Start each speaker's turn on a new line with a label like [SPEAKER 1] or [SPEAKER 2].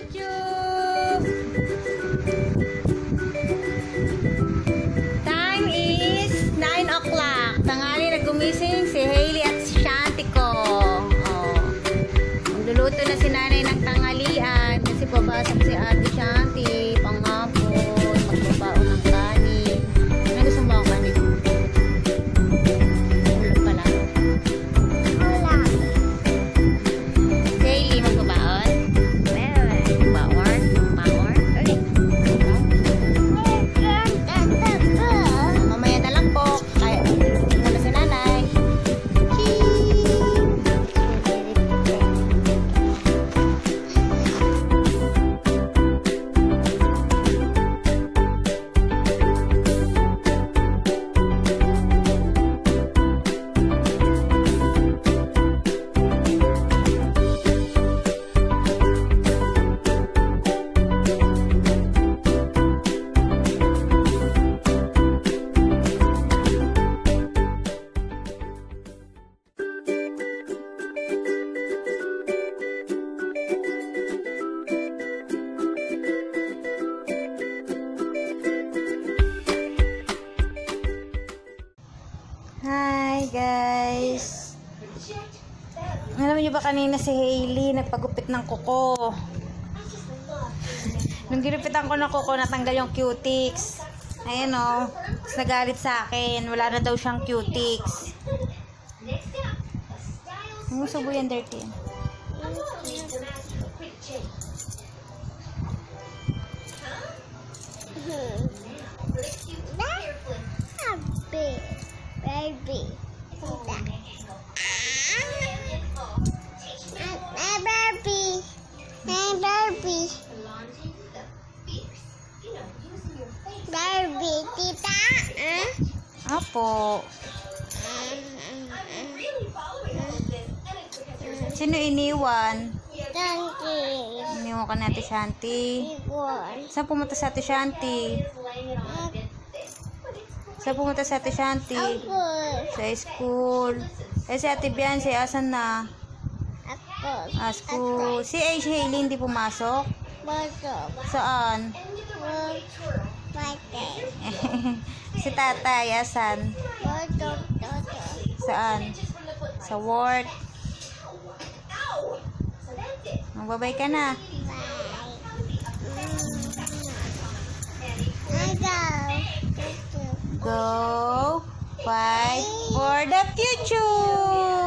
[SPEAKER 1] YouTube! Time is 9 o'clock. Tanghali na gumising si Hailey at si Shanti ko. Oh. Magluluto na si nanay ng tanghalian kasi papasok si ate Shanti panghapon. Magbabaon ng kanin. Ano gusto mo ang kanin? Ulam pala.
[SPEAKER 2] Ulam.
[SPEAKER 1] Si Hailey magbabaon? Baon? Baon? Mamaya na lang po. Kaya, tingnan na si nanay. Hi guys! Alam niyo ba kanina si Hailey nagpagupit ng kuko? Nung ginupitan ko ng kuko, natanggal yung cutics. Ayan o. Tapos nagalit sa akin. Wala na daw siyang cutics. Ang subo yan, dirty.
[SPEAKER 2] Baby. Barbie, tita.
[SPEAKER 1] Apo. Sino iniwan?
[SPEAKER 2] Shanti.
[SPEAKER 1] Iniwan ka na Ate Shanti. Saan pumunta sa Ate Shanti? Saan pumunta sa Ate Shanti? Sa school. Eh si Ate Biancy, asan na? School. Si Hailey hindi pumasok? Saan? Si tatay, asan? Saan? Sa work. Magbabay ka na. Go. Fight for the future.